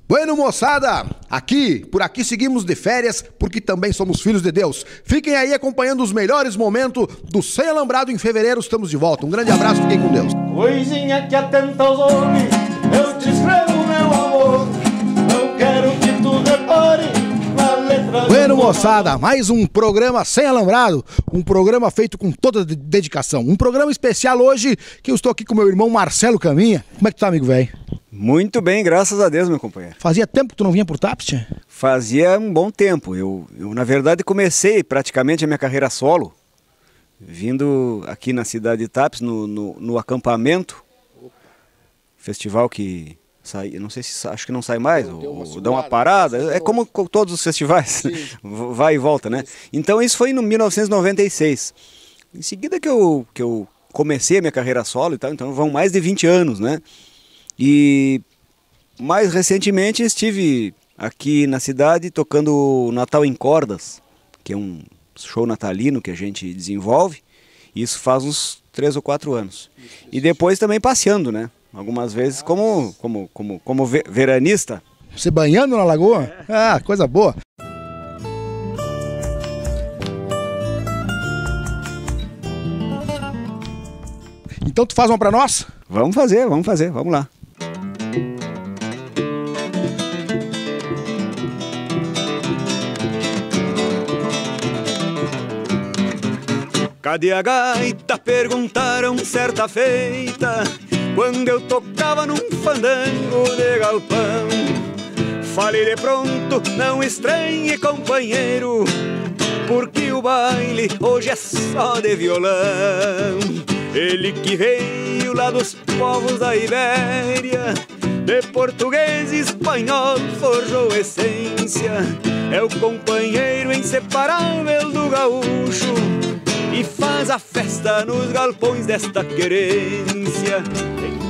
Bueno, moçada, por aqui seguimos de férias, porque também somos filhos de Deus. Fiquem aí acompanhando os melhores momentos do Sem Alambrado em fevereiro, estamos de volta. Um grande abraço, fiquem com Deus. Coisinha que atenta aos homens, eu te escrevo, meu amor, não quero que tu repare na letra. Bueno, moçada, mais um programa Sem Alambrado, um programa feito com toda dedicação. Um programa especial hoje, que eu estou aqui com meu irmão Marcelo Caminha. Como é que tu tá, amigo velho? Muito bem, graças a Deus, meu companheiro. Fazia tempo que tu não vinha por Tapes, tia? Fazia um bom tempo. Eu, na verdade, comecei praticamente a minha carreira solo, vindo aqui na cidade de Tapes, no acampamento, festival que sai, não sei se, acho que não sai mais, ou dá uma parada, é como todos os festivais, vai e volta, né? Então isso foi em 1996. Em seguida que eu comecei a minha carreira solo e tal, então vão mais de 20 anos, né? E mais recentemente estive aqui na cidade tocando Natal em Cordas, que é um show natalino que a gente desenvolve. Isso faz uns 3 ou 4 anos. E depois também passeando, né? Algumas vezes como veranista. Você banhando na lagoa? Ah, coisa boa. Então tu faz uma pra nós? Vamos fazer, vamos lá. Cadê a gaita? Perguntaram certa feita, quando eu tocava num fandango de galpão. Falei de pronto, não estranhe companheiro, porque o baile hoje é só de violão. Ele que veio lá dos povos da Ibéria, de português e espanhol forjou essência. É o companheiro inseparável do gaúcho e faz a festa nos galpões desta querência.